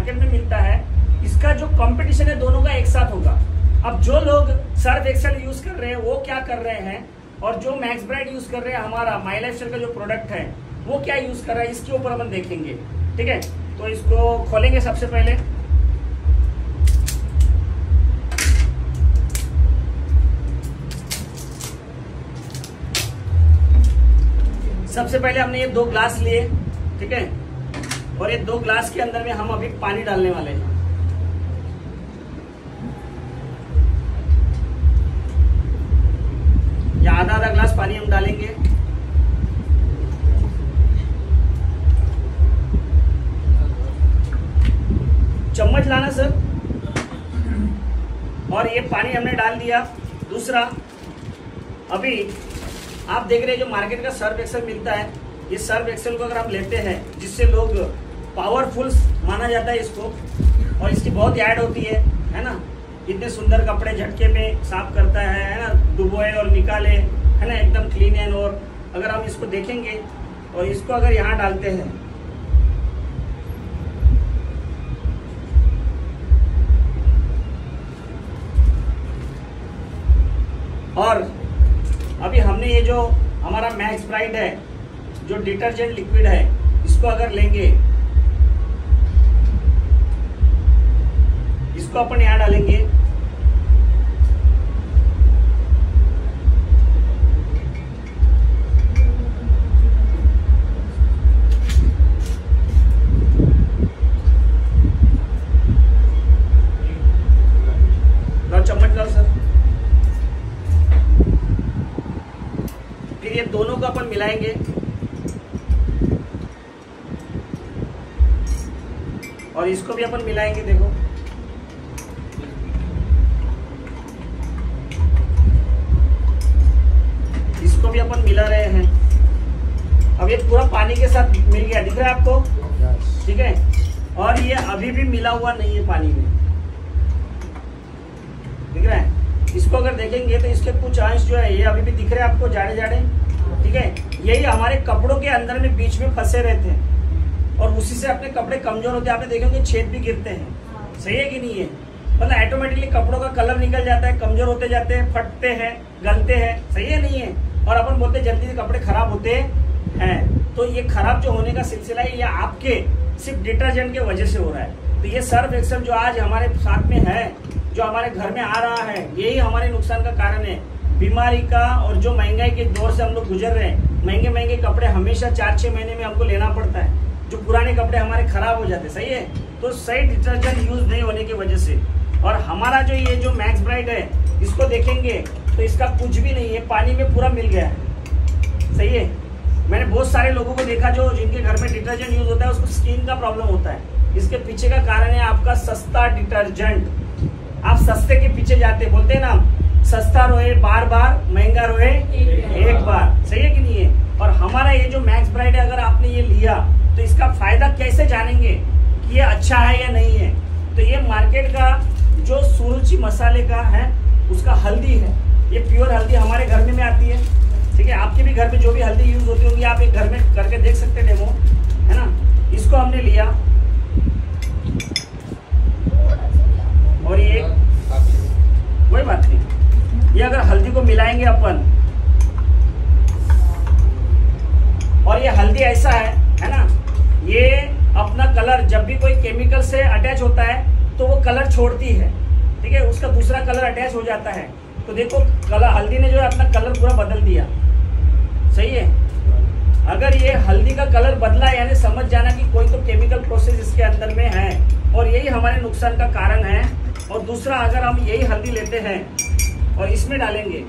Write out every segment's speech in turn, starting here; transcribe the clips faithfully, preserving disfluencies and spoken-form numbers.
Market में मिलता है, इसका जो कंपटीशन है दोनों का एक साथ होगा। अब जो लोग सर्फ एक्सेल यूज कर रहे हैं वो क्या कर रहे हैं, और जो मैक्स ब्राइट यूज कर रहे हैं, हमारा माई लाइफ स्टाइल का जो प्रोडक्ट है वो क्या यूज कर रहा है, इसके ऊपर अपन देखेंगे। ठीक है, तो इसको खोलेंगे सबसे पहले। सबसे पहले हमने ये दो ग्लास लिए, ठीक है, और ये दो ग्लास के अंदर में हम अभी पानी डालने वाले हैं। या आधा आधा ग्लास पानी हम डालेंगे। चम्मच लाना सर। और ये पानी हमने डाल दिया। दूसरा, अभी आप देख रहे हैं जो मार्केट का सर्फ एक्सेल मिलता है, ये सर्फ एक्सेल को अगर हम लेते हैं, जिससे लोग पावरफुल माना जाता है इसको, और इसकी बहुत ऐड होती है है ना, इतने सुंदर कपड़े झटके में साफ करता है है ना, डुबोए और निकाले, है ना, एकदम क्लीन एंड। और अगर हम इसको देखेंगे और इसको अगर यहाँ डालते हैं, और अभी हमने ये जो हमारा मैक्स ब्राइट है, जो डिटर्जेंट लिक्विड है, इसको अगर लेंगे, इसको अपन यहाँ डालेंगे, दो चम्मच डाल सर। फिर ये दोनों को अपन मिलाएंगे, और इसको भी अपन मिलाएंगे। देखो, इसको भी अपन मिला रहे हैं। अब ये पूरा पानी के साथ मिल गया, दिख रहा है आपको? ठीक है, और ये अभी भी मिला हुआ नहीं है पानी में, दिख रहा है? इसको अगर देखेंगे तो इसके कुछ अंश जो है ये अभी भी दिख रहे हैं आपको, जाड़े जाड़े। ठीक है, यही हमारे कपड़ों के अंदर में बीच में फंसे रहते हैं, और उसी से अपने कपड़े कमजोर होते हैं। आपने देखेंगे छेद भी गिरते हैं, सही है कि नहीं है? मतलब ऑटोमेटिकली कपड़ों का कलर निकल जाता है, कमजोर होते जाते हैं, फटते हैं, गलते हैं, सही है नहीं है? और अपन बोलते हैं जल्दी से कपड़े खराब होते हैं। तो ये खराब जो होने का सिलसिला है, ये आपके सिर्फ डिटर्जेंट के वजह से हो रहा है। तो ये सर्फ एक्सेल जो आज हमारे साथ में है, जो हमारे घर में आ रहा है, यही हमारे नुकसान का कारण है, बीमारी का। और जो महंगाई के दौर से हम लोग गुजर रहे हैं, महंगे महंगे कपड़े हमेशा चार छह महीने में हमको लेना पड़ता है, जो पुराने कपड़े हमारे खराब हो जाते हैं, सही है? तो सही डिटर्जेंट यूज नहीं होने की वजह से। और हमारा जो ये जो मैक्स ब्राइट है, इसको देखेंगे तो इसका कुछ भी नहीं है, पानी में पूरा मिल गया है, सही है? मैंने बहुत सारे लोगों को देखा जो जिनके घर में डिटर्जेंट यूज होता है, उसको स्किन का प्रॉब्लम होता है। इसके पीछे का कारण है आपका सस्ता डिटर्जेंट। आप सस्ते के पीछे जाते, बोलते हैं ना, सस्ता रोए बार बार, महंगा रोए एक बार, सही है कि नहीं है? और हमारा ये जो मैक्स ब्राइट है, अगर आपने ये लिया तो इसका फायदा कैसे जानेंगे कि ये अच्छा है या नहीं है? तो ये मार्केट का जो सुरुचि मसाले का है, उसका हल्दी है, ये प्योर हल्दी हमारे घर में, में आती है। ठीक है, आपके भी घर में जो भी हल्दी यूज होती होगी, आप एक घर में करके देख सकते हैं डेमो, है ना। इसको हमने लिया, और ये कोई बात नहीं, ये अगर हल्दी को मिलाएंगे अपन, और ये हल्दी ऐसा है है ना, ये अपना कलर जब भी कोई केमिकल से अटैच होता है तो वो कलर छोड़ती है, ठीक है, उसका दूसरा कलर अटैच हो जाता है। तो देखो, कलर हल्दी ने जो है अपना कलर पूरा बदल दिया, सही है? अगर ये हल्दी का कलर बदला, यानी समझ जाना कि कोई तो केमिकल प्रोसेस इसके अंदर में है, और यही हमारे नुकसान का कारण है। और दूसरा, अगर हम यही हल्दी लेते हैं और इसमें डालेंगे,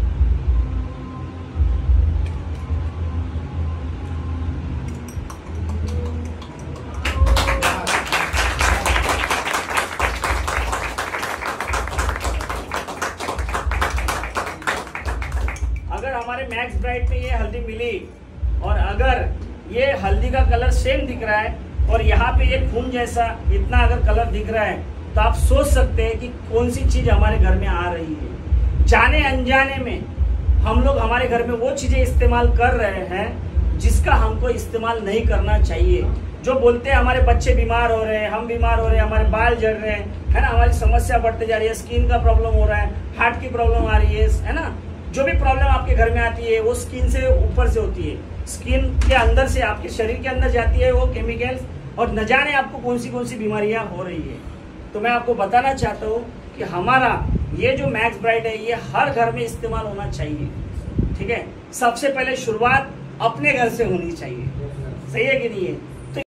अगर हमारे मैक्स ब्राइट में ये हल्दी मिली, और अगर ये हल्दी का कलर सेम दिख रहा है, और यहाँ पे ये खून जैसा इतना अगर कलर दिख रहा है, तो आप सोच सकते हैं कि कौन सी चीज हमारे घर में आ रही है। जाने अनजाने में हम लोग हमारे घर में वो चीजें इस्तेमाल कर रहे हैं जिसका हमको इस्तेमाल नहीं करना चाहिए। जो जो बोलते हैं हमारे बच्चे बीमार हो रहे हैं, हम बीमार हो रहे हैं, हमारे बाल झड़ रहे हैं, है ना, हमारी समस्या बढ़ते जा रही है, स्किन का प्रॉब्लम हो रहा है, हार्ट की प्रॉब्लम आ रही है है ना, जो भी प्रॉब्लम आपके घर में आती है वो स्किन से ऊपर से होती है, स्किन के अंदर से आपके शरीर के अंदर जाती है वो केमिकल्स, और न जाने आपको कौन सी कौन सी बीमारियां हो रही है। तो मैं आपको बताना चाहता हूँ कि हमारा ये जो मैक्स ब्राइट है ये हर घर में इस्तेमाल होना चाहिए, ठीक है। सबसे पहले शुरुआत अपने घर से होनी चाहिए, सही है कि नहीं है।